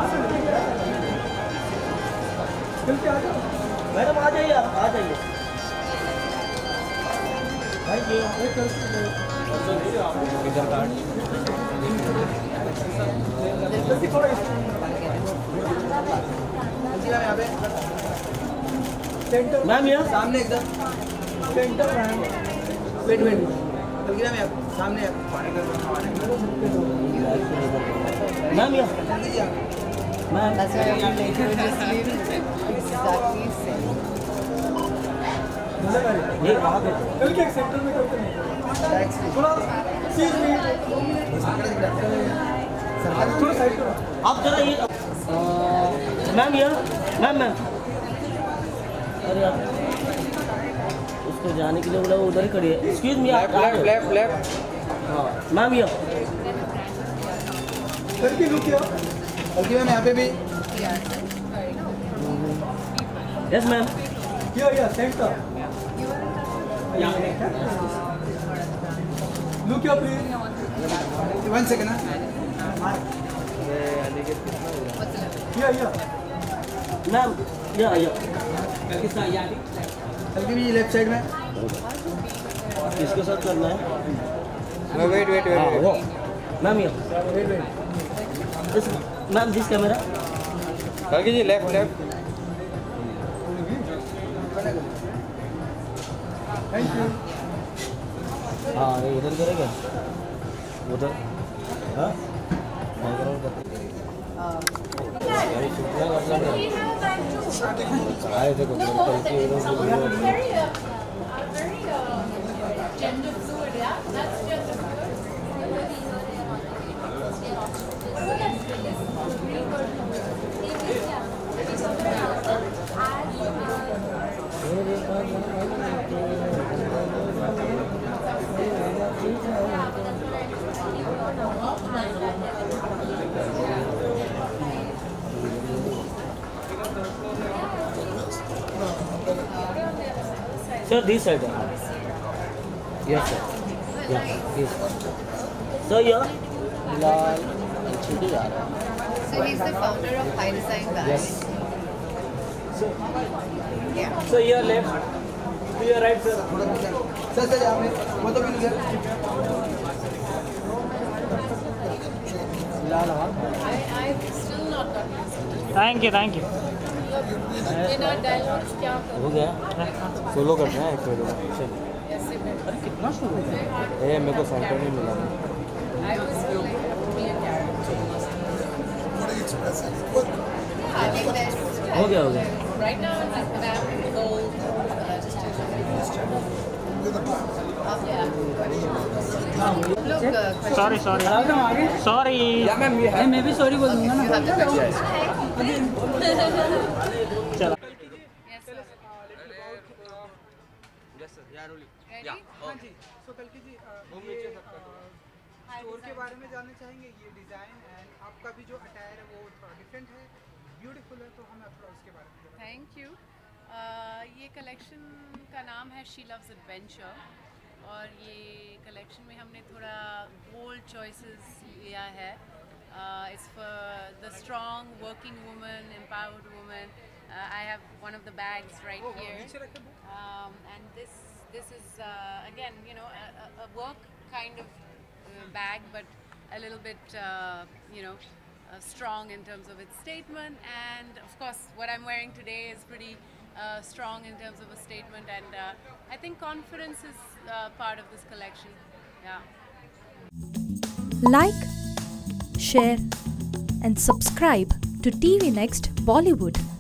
Madam आ जाइए, आप आ जाइए। Thank you. मैम यहाँ सामने एकदम सेंटर मैम। वेट बल्कि मैम सामने मैम यहाँ ma'am That's why I'm like, you just leaving exactly same. ये कहाँ पे? कल के सेंटर में करते हैं थोड़ा सीट में थोड़ा साइड करो आप जरा ये मैम यहाँ मैम अरे यार उसको जाने के लिए बोला वो उधर ही खड़ी है। एक्सक्यूज मी आप लेफ्ट हाँ मैम यहाँ करके लुक किया बल्कि मैम यहाँ पे भी यस मैम या सेंटर लुक किया प्लीज 1 सेकंड या मैम या बल्कि भी लेफ्ट साइड में किसके साथ करना है? वेट मैम यहाँ मैम दिस कैमरा बल्कि जी लेफ्ट थैंक यू हाँ ये इधर करेगा उधर हाँ बैकग्राउंड आए थे कुछ gender fluid, yeah? That's gender Sir, this side. Yes, sir. Yeah, yes. So, yeah. So he's the founder of High Design Valley. Yes. Yeah. So your left to your right, sir. Sir यहाँ पे वो तो भी sir I've still not gotten this. Thank you. In our dialogues, क्या करूँ? हो गया solo करते हैं एक चलिए ऐसे में अरे कितना शुरू है मेरे को सेंटर नहीं मिला I was feeling to be a character. I think there's हो गया Right now, I'm like gold. Yeah. look. Sorry. या मैम ये मैं भी सॉरी बोल दूंगा You have the question. चला Yes, sir. Ready? हाँ जी सो कल्कि जी ये स्टोर के बारे में जानना चाहेंगे ये डिज़ाइन एंड आपका भी जो अटायर है वो थोड़ा डिफरेंट है ब्यूटीफुल है तो हमें आपको उसके बारे में बताएं। Thank you. ये कलेक्शन का नाम है She Loves Adventure और ये कलेक्शन में हमने थोड़ा बोल्ड चॉइसेस लिया है. It's for the strong working woman, empowered woman. I have one of the bags right here, and this is again, you know, a work kind of bag, but a little bit, you know, strong in terms of its statement. And of course, what I'm wearing today is pretty strong in terms of a statement, and I think confidence is part of this collection. Yeah. Like, share and subscribe to TV Next Bollywood.